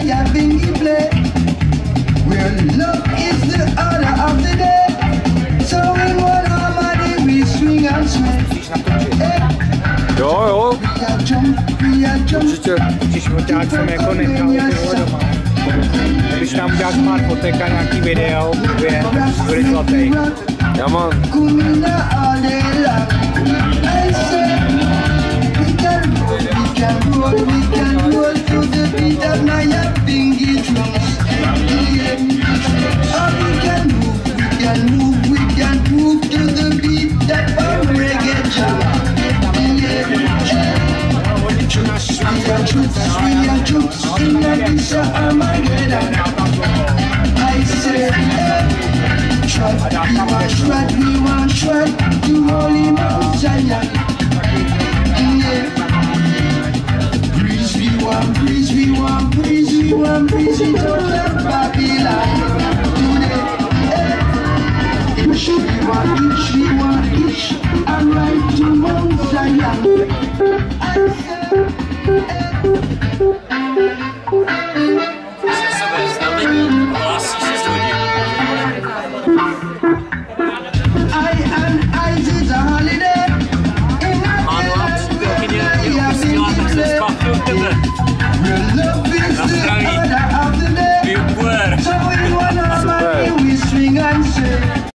Naya Bingy play. Where love is the order of the day. So in one harmony we swing and sway. Jo. Určitě. Když oták jsem jako nechal tyhle doma. Když tam uděláš pár fotek a nějaký video, bude zlatý. Já mám. We want to holy Mount Zion. Breeze, we want breeze, we want breeze, we want breeze it out of Babylon. Itch, we want itch, and right to Mount Zion. Love